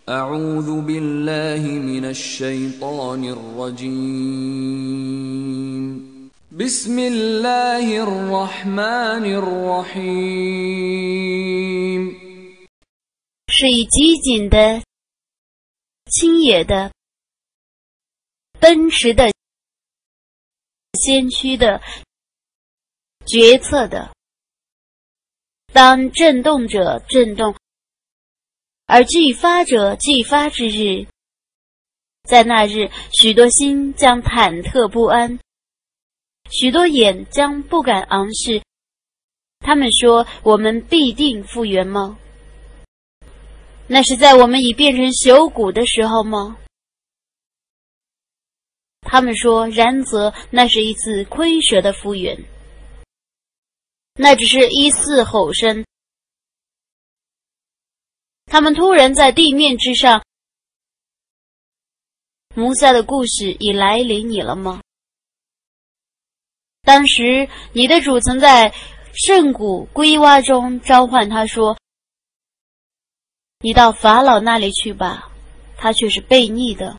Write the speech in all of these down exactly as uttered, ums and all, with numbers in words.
أعوذ بالله من الشيطان الرجيم بسم الله الرحمن الرحيم 是以机警的、清野的、奔驰的、先驱的、决策的。当震动者震动，而继发者继发之日，在那日，许多心将忐忑不安，许多眼将不敢昂视。他们说：“我们必定复原吗？那是在我们已变成朽骨的时候吗？”他们说：“然则那是一次亏折的复原，那只是一次吼声。”他们突然在地面之上，摩萨的故事已来临你了吗？当时你的主曾在圣谷龟洼中召唤他说：“你到法老那里去吧。”他却是悖逆的。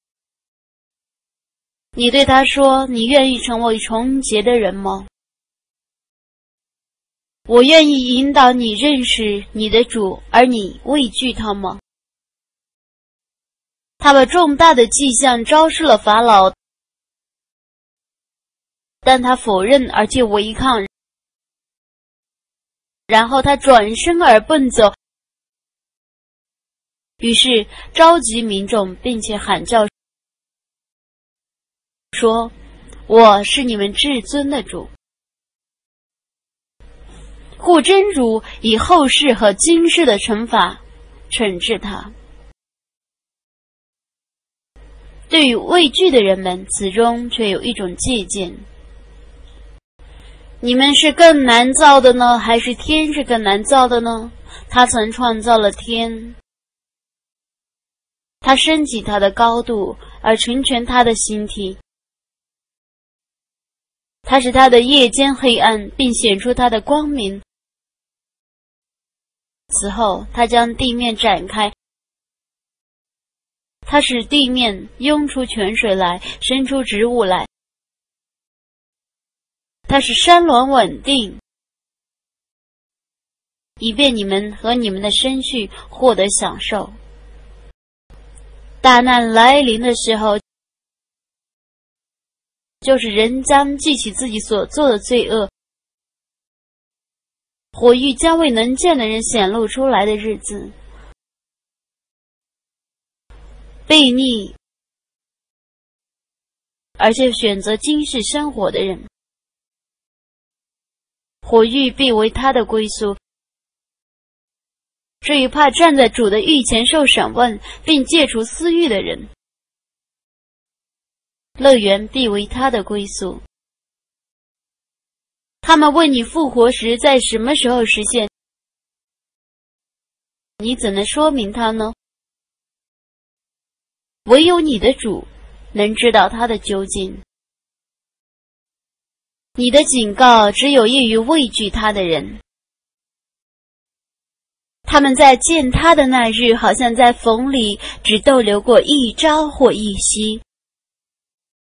你对他说：“你愿意成为纯洁的人吗？”我愿意引导你认识你的主，而你畏惧他吗？他把重大的迹象昭示了法老，但他否认而且违抗，然后他转身而奔走，于是召集民众，并且喊叫说：“我是你们至尊的主。”护真主以后世和今世的惩罚惩治他。对于畏惧的人们，此中却有一种借鉴：你们是更难造的呢，还是天是更难造的呢？他曾创造了天，他升起他的高度，而成全他的形体。他使他的夜间黑暗，并显出他的光明。此后，他将地面展开，他使地面涌出泉水来，生出植物来。他使山峦稳定，以便你们和你们的生畜获得享受。大难来临的时候，就是人将记起自己所做的罪恶，火狱将为能见的人显露出来的日子。悖逆而且选择今世生活的人，火狱必为他的归宿。至于怕站在主的狱前受审问并戒除私欲的人，乐园必为他的归宿。他们问你复活时在什么时候实现，你怎能说明它呢？唯有你的主能知道它的究竟。你的警告只有益于畏惧他的人。他们在见他的那日，好像在缝里只逗留过一朝或一夕。